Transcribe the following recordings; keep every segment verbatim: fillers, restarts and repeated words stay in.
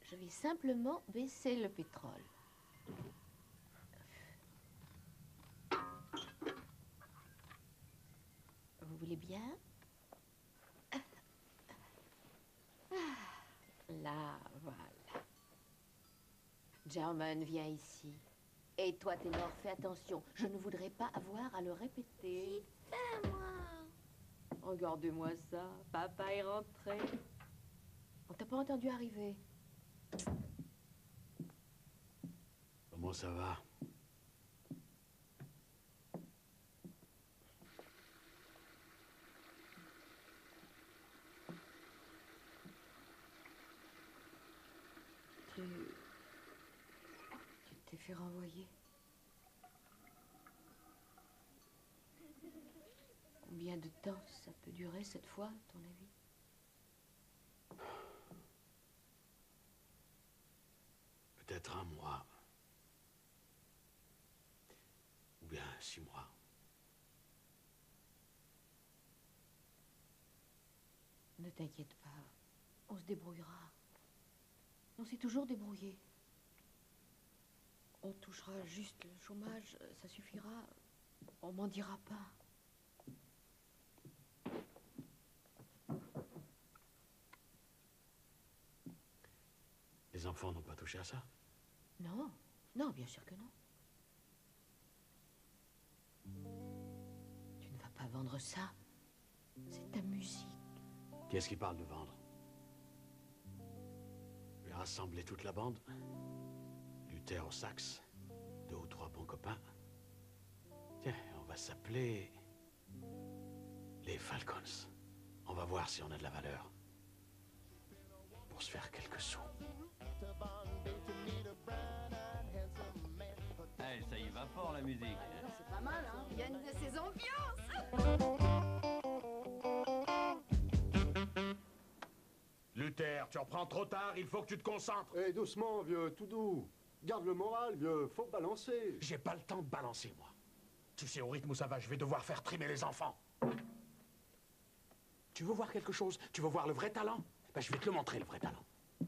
Je vais simplement baisser le pétrole. Vous voulez bien? Là, voilà. German, viens ici. Et toi, Ténor, fais attention. Je ne voudrais pas avoir à le répéter. Putain, moi. Regardez-moi ça. Papa est rentré. On t'a pas entendu arriver. Comment ça va? Tu... Tu t'es fait renvoyer. Combien de temps ça peut durer cette fois, à ton avis? Peut-être un mois. Ou bien six mois. Ne t'inquiète pas. On se débrouillera. On s'est toujours débrouillé. On touchera juste le chômage, ça suffira. On m'en dira pas. Les enfants n'ont pas touché à ça? Non, non, bien sûr que non. Tu ne vas pas vendre ça. C'est ta musique. Qui est-ce qui parle de vendre? Je vais rassembler toute la bande. Luther au sax. Deux ou trois bons copains. Tiens, on va s'appeler... les Falcons. On va voir si on a de la valeur. Pour se faire quelques sous. Hey, ça y va fort la musique. C'est pas mal, hein. Il y a une de ces ambiances. Luther, tu reprends trop tard, il faut que tu te concentres. Eh, doucement, vieux, tout doux. Garde le moral, vieux, faut balancer. J'ai pas le temps de balancer, moi. Tu sais, au rythme où ça va, je vais devoir faire trimer les enfants. Tu veux voir quelque chose? Tu veux voir le vrai talent? Ben, je vais te le montrer, le vrai talent.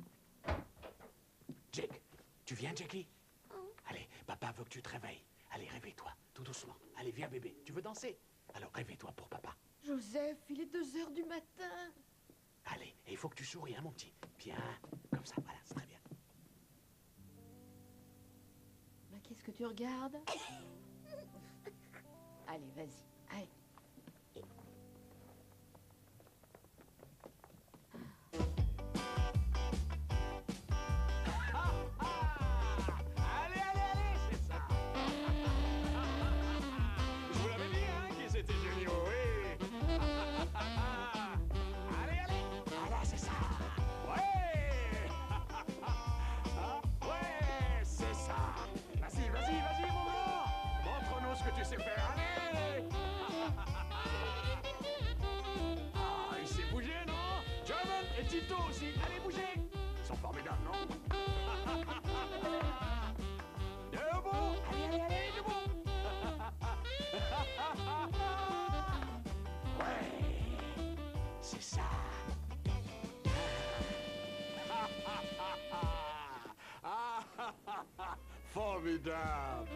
Jake, tu viens, Jackie? Allez, papa veut que tu te réveilles. Allez, réveille-toi, tout doucement. Allez, viens, bébé. Tu veux danser? Alors, réveille-toi pour papa. Joseph, il est deux heures du matin. Allez, et il faut que tu souris, hein, mon petit. Bien, comme ça, voilà, c'est très bien. Mais qu'est-ce que tu regardes? Allez, vas-y, allez. Allez, allez, allez, c'est ça. Je vous l'avais dit, hein, qu'ils étaient géniaux, oui. Allez, allez. Voilà, c'est ça. Ouais. Ouais, c'est ça. Vas-y, vas-y, vas-y, mon grand. Montre-nous ce que tu sais faire. Allez. Ah, il s'est bougé, non? German et Tito aussi. Allez, bougez. Ils sont formidables, non? Debout. Allez, allez, allez, debout. Ouais, c'est ça. Formidable.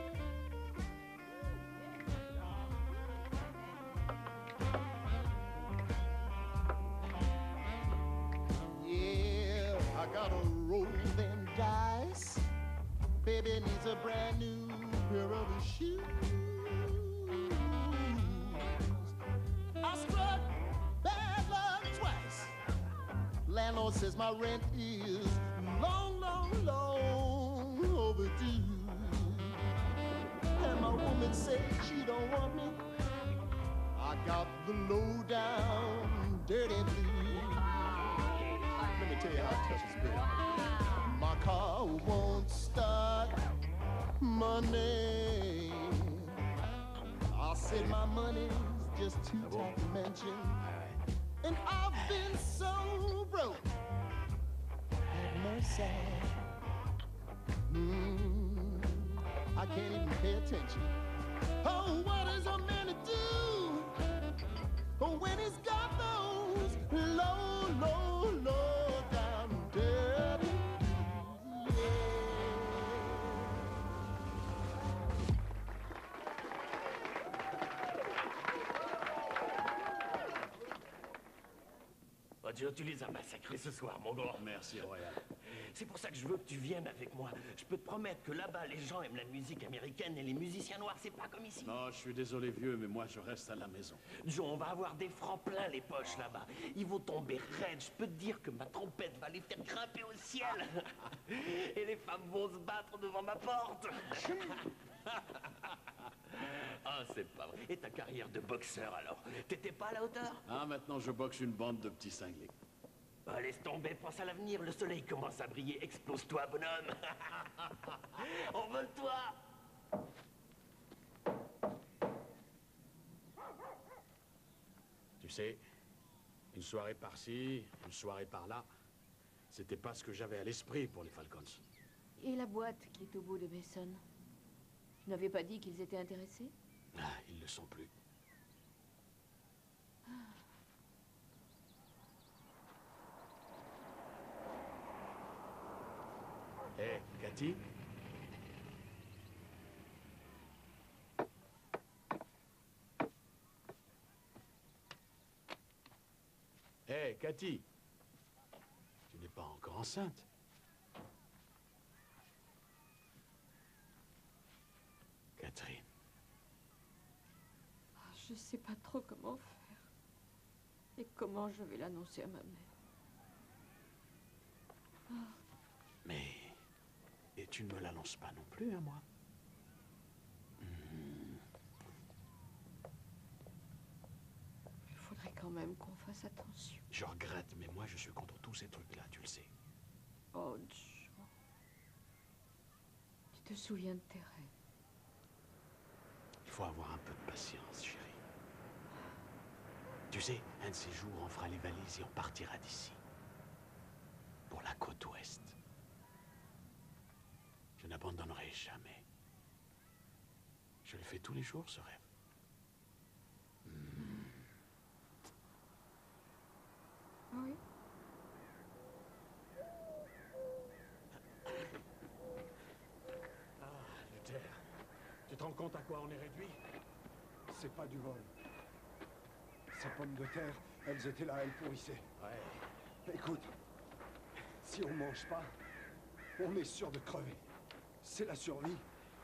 Yeah, I gotta roll them dice. Baby needs a brand new pair of shoes. I struck bad luck twice. Landlord says my rent is long, long, long overdue. And my woman said she don't want me. I got the low down, dirty blues. Let me tell you how it touches me. My car won't start Monday. I said my money's just too tight to mention. And I've been so broke. Have mercy. Mm, I can't even pay attention. Oh, what is a man to do? Oh, when he's got those low, low, low down dirty blues. Joe, tu les as massacrés ce soir, mon grand. Merci, Royal. C'est pour ça que je veux que tu viennes avec moi. Je peux te promettre que là-bas, les gens aiment la musique américaine et les musiciens noirs, c'est pas comme ici. Non, je suis désolé, vieux, mais moi, je reste à la maison. Joe, on va avoir des francs plein les poches là-bas. Ils vont tomber raides. Je peux te dire que ma trompette va les faire grimper au ciel. Et les femmes vont se battre devant ma porte. Ah, c'est pas vrai. Et ta carrière de boxeur, alors? T'étais pas à la hauteur? Ah, maintenant, je boxe une bande de petits cinglés. Bah, laisse tomber, pense à l'avenir. Le soleil commence à briller. Explose-toi, bonhomme. Envole-toi. Tu sais, une soirée par-ci, une soirée par-là, c'était pas ce que j'avais à l'esprit pour les Falcons. Et la boîte qui est au bout de Mason? Tu n'avais pas dit qu'ils étaient intéressés? Ah, ils le sont plus. Hé, hey, Cathy? Hé, hey, Cathy? Tu n'es pas encore enceinte? Catherine. Je sais pas trop comment faire. Et comment je vais l'annoncer à ma mère. Ah. Mais... Et tu ne me l'annonces pas non plus à moi? Hmm. Il faudrait quand même qu'on fasse attention. Je regrette, mais moi je suis contre tous ces trucs-là, tu le sais. Oh, Joe. Tu te souviens de tes rêves? Il faut avoir un peu de patience, chérie. Tu sais, un de ces jours, on fera les valises et on partira d'ici. Pour la côte ouest. Je n'abandonnerai jamais. Je le fais tous les jours, ce rêve. Mmh. Oui. Ah, Luther, tu te rends compte à quoi on est réduit? C'est pas du vol. Ces pommes de terre, elles étaient là, elles pourrissaient. Ouais. Écoute, si on mange pas, on est sûr de crever. C'est la survie.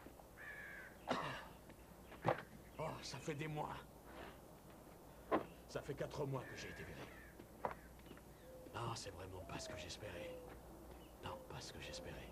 Oh, ça fait des mois. Ça fait quatre mois que j'ai été viré. Non, c'est vraiment pas ce que j'espérais. Non, pas ce que j'espérais.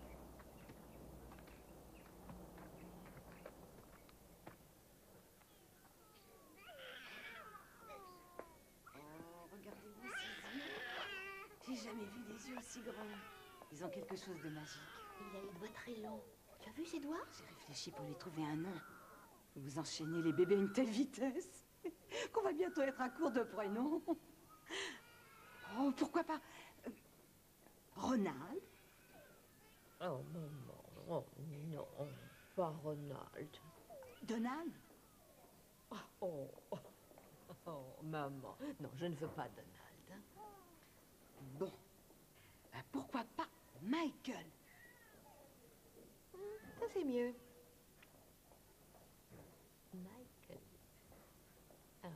Oh, regardez-moi ces yeux. J'ai jamais vu des yeux aussi grands. Ils ont quelque chose de magique. Il a les doigts très longs. Tu as vu ses doigts? J'ai réfléchi pour lui trouver un nom. Vous enchaînez les bébés à une telle vitesse qu'on va bientôt être à court de prénoms. Oh, pourquoi pas euh, Ronald? Oh, maman. Oh, non. Pas Ronald. Donald? Oh, oh, oh, oh, maman. Non, je ne veux pas Donald. Bon. Ben, pourquoi pas Michael? Ça, c'est mieux. Michael. Ah.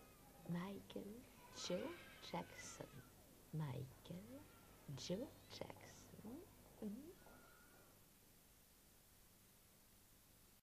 Michael Joe Jackson. Michael Joe Jackson.